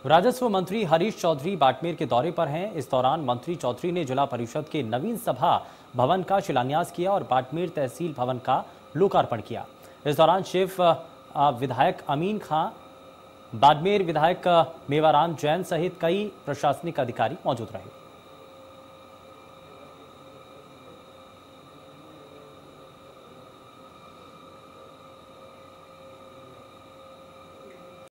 राजस्व मंत्री हरीश चौधरी बाड़मेर के दौरे पर हैं। इस दौरान मंत्री चौधरी ने जिला परिषद के नवीन सभा भवन का शिलान्यास किया और बाड़मेर तहसील भवन का लोकार्पण किया। इस दौरान शिव विधायक अमीन खां, बाड़मेर विधायक मेवाराम जैन सहित कई प्रशासनिक अधिकारी मौजूद रहे।